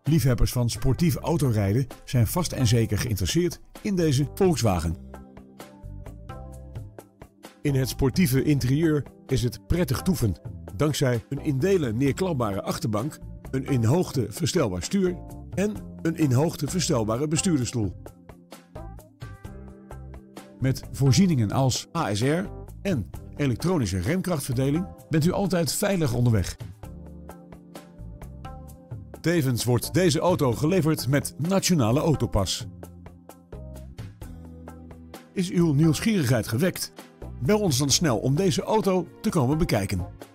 Liefhebbers van sportief autorijden zijn vast en zeker geïnteresseerd in deze Volkswagen. In het sportieve interieur is het prettig toeven, dankzij een in delen neerklapbare achterbank, een in hoogte verstelbaar stuur en een in hoogte verstelbare bestuurdersstoel. Met voorzieningen als ASR en elektronische remkrachtverdeling bent u altijd veilig onderweg. Tevens wordt deze auto geleverd met Nationale Autopas. Is uw nieuwsgierigheid gewekt? Bel ons dan snel om deze auto te komen bekijken.